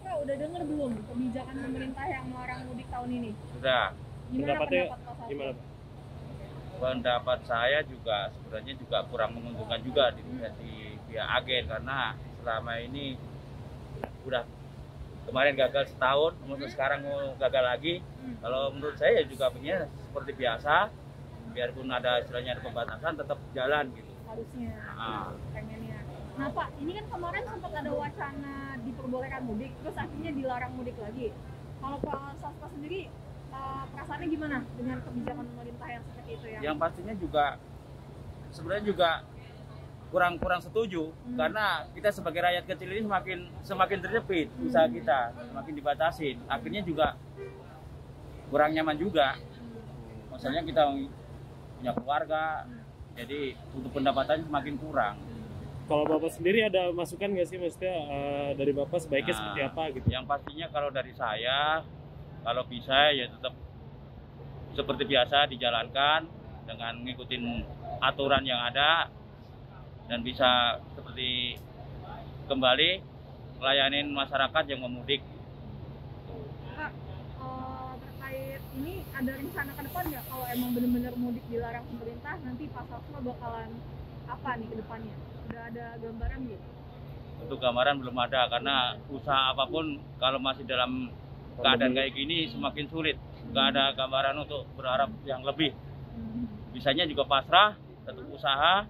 Sastra udah dengar belum kebijakan pemerintah yang melarang mudik tahun ini? Sudah. Gimana Pendapatnya pendapat Pak Sastra? gimana, Pak? Pendapat saya juga sebenarnya juga kurang menguntungkan juga di pihak agen, karena selama ini udah kemarin gagal setahun, kemudian sekarang mau gagal lagi. Kalau menurut saya juga pengennya seperti biasa, biarpun ada istilahnya ada pembatasan tetap jalan gitu. Harusnya Ah. pengennya. Nah Pak, ini kan kemarin sempat ada wacana diperbolehkan mudik, terus akhirnya dilarang mudik lagi. Kalau Pak Sastra sendiri perasaannya gimana dengan kebijakan pemerintah yang seperti itu ya? Yang pastinya juga sebenarnya juga kurang setuju, karena kita sebagai rakyat kecil ini semakin terjepit usaha kita, semakin dibatasin. Akhirnya juga kurang nyaman juga. Maksudnya kita punya keluarga, jadi untuk pendapatan semakin kurang. Kalau Bapak sendiri ada masukan nggak sih, maksudnya dari Bapak sebaiknya Nah, seperti apa gitu? Yang pastinya kalau dari saya, kalau bisa ya tetap seperti biasa dijalankan dengan ngikutin aturan yang ada dan bisa seperti kembali melayanin masyarakat yang memudik. Pak, terkait ini ada rencana ke depan nggak kalau emang benar-benar mudik dilarang pemerintah, nanti Pak Sastra bakalan apa nih ke depannya? Udah ada gambaran gitu? Untuk gambaran belum ada, karena usaha apapun kalau masih dalam keadaan kayak gini semakin sulit. Nggak ada gambaran untuk berharap yang lebih. Bisanya juga pasrah, tetap usaha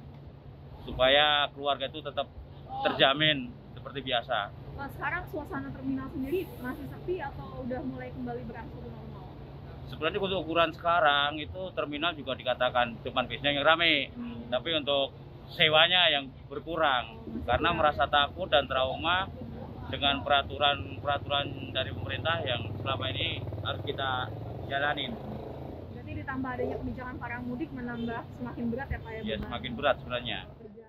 supaya keluarga itu tetap terjamin seperti biasa. Pak, sekarang suasana terminal sendiri masih sepi atau udah mulai kembali berangsur normal? Sebenarnya untuk ukuran sekarang itu terminal juga dikatakan cuman bisnya yang rame, tapi untuk sewanya yang berkurang karena merasa takut dan trauma dengan peraturan dari pemerintah yang selama ini harus kita jalanin. Berarti ditambah adanya kebijakan parang mudik menambah semakin berat ya Pak ya? Ya semakin berat sebenarnya. Beban